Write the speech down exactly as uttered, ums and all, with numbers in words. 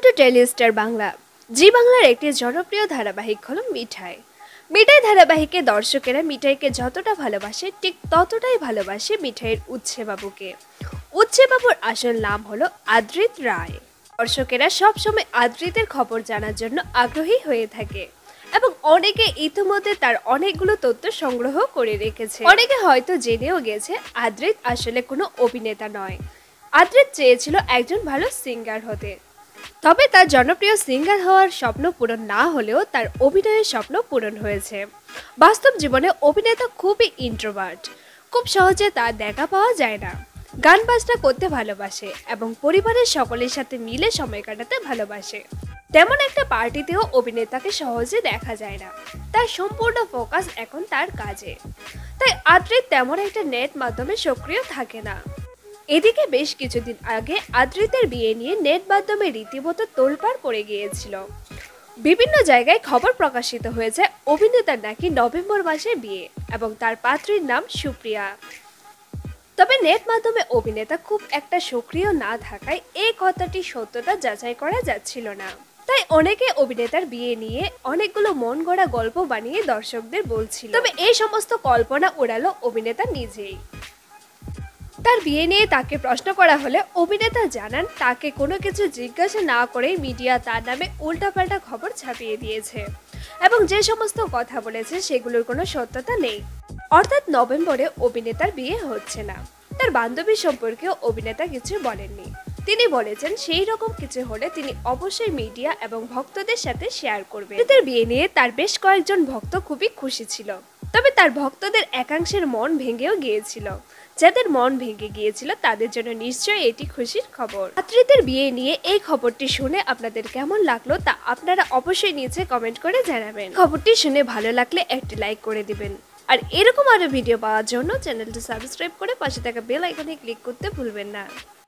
Two Telestar Bangla. জি বাংলার একটি জনপ্রিয় ধারাবাহিক হলো মিঠাই। মিঠাই ধারাবাহিকে দর্শকেরা মিঠাইকে যতটা ভালোবাসে ঠিক ততটাই ভালোবাসে মিঠাইয়ের উচ্ছে বাবুকে। উচ্ছে বাবুর আসল নাম হলো আদ্রিত রায়। দর্শকেরা সবসময় আদ্রিতের খবর জানার জন্য আগ্রহী হয়ে থাকে এবং অনেকে ইতিমধ্যে তার অনেকগুলো তথ্য সংগ্রহ করে রেখেছে। অনেকে হয়তো জেনেও গেছে আদ্রিত আসলে কোনো অভিনেতা নয়। আদ্রিত চেয়েছিল একজন ভালো সিঙ্গার হতে, তবে তার জনপ্রিয় সিঙ্গার হওয়ার স্বপ্ন পূরণ না হলেও তার অভিনয়ের স্বপ্ন পূরণ হয়েছে। বাস্তব জীবনে অভিনেতা খুবই ইন্ট্রোভার্ট, খুব সহজে তার দেখা পাওয়া যায় না। গান বাজনা করতে ভালোবাসে এবং পরিবারের সকলের সাথে মিলে সময় কাটাতে ভালোবাসে। তেমন একটা পার্টিতেও অভিনেতাকে সহজে দেখা যায় না, তার সম্পূর্ণ ফোকাস এখন তার কাজে। তাই আদ্রিত তেমন একটা নেট মাধ্যমে সক্রিয় থাকে না। এদিকে বেশ কিছুদিন আগে আদ্রিতের বিয়ে নিয়ে নেট মাধ্যমে রীতিমতো তোলপাড় পড়ে গিয়েছিল। বিভিন্ন জায়গায় খবর প্রকাশিত হয়েছে অভিনেতার নাকি নভেম্বর মাসে বিয়ে এবং তার পাত্রীর নাম সুপ্রিয়া। তবে নেট মাধ্যমে অভিনেতা খুব একটা সক্রিয় না থাকায় এই কথাটি সত্যতা যাচাই করা যাচ্ছিল না। তাই অনেকে অভিনেতার বিয়ে নিয়ে অনেকগুলো মন গড়া গল্প বানিয়ে দর্শকদের বলছিল। তবে এই সমস্ত কল্পনা উড়ালো অভিনেতা নিজেই। তার বিয়ে নিয়ে তাকে প্রশ্ন করা হলে অভিনেতা জানান তাকে কোনো কিছু জিজ্ঞাসা না করেই মিডিয়া তার নামে উল্টাপাল্টা খবর ছাপিয়ে দিয়েছে এবং যে সমস্ত কথা বলেছে সেগুলোর কোনো সত্যতা নেই। অর্থাৎ নভেম্বরে অভিনেতার বিয়ে হচ্ছে না। তার বান্ধবী সম্পর্কেও অভিনেতা কিছু বলেননি। তিনি বলেছেন সেই রকম কিছু হলে তিনি অবশ্যই মিডিয়া এবং ভক্তদের সাথে শেয়ার করবেন। তার বিয়ে নিয়ে তার বেশ কয়েকজন ভক্ত খুবই খুশি ছিল, তবে তার ভক্তদের একাংশের মন ভেঙেও গিয়েছিল। যাদের মন ভেঙে গিয়েছিল তাদের জন্য নিশ্চয়ই এটি খুশির খবর। আদ্রিতের বিয়ে নিয়ে এই খবরটি শুনে আপনাদের কেমন লাগলো তা আপনারা অবশ্যই নিচে কমেন্ট করে জানাবেন। খবরটি শুনে ভালো লাগলে একটি লাইক করে দিবেন আর এরকম আরো ভিডিও পাওয়ার জন্য চ্যানেলটি সাবস্ক্রাইব করে পাশে থাকা বেল আইকনে ক্লিক করতে ভুলবেন না।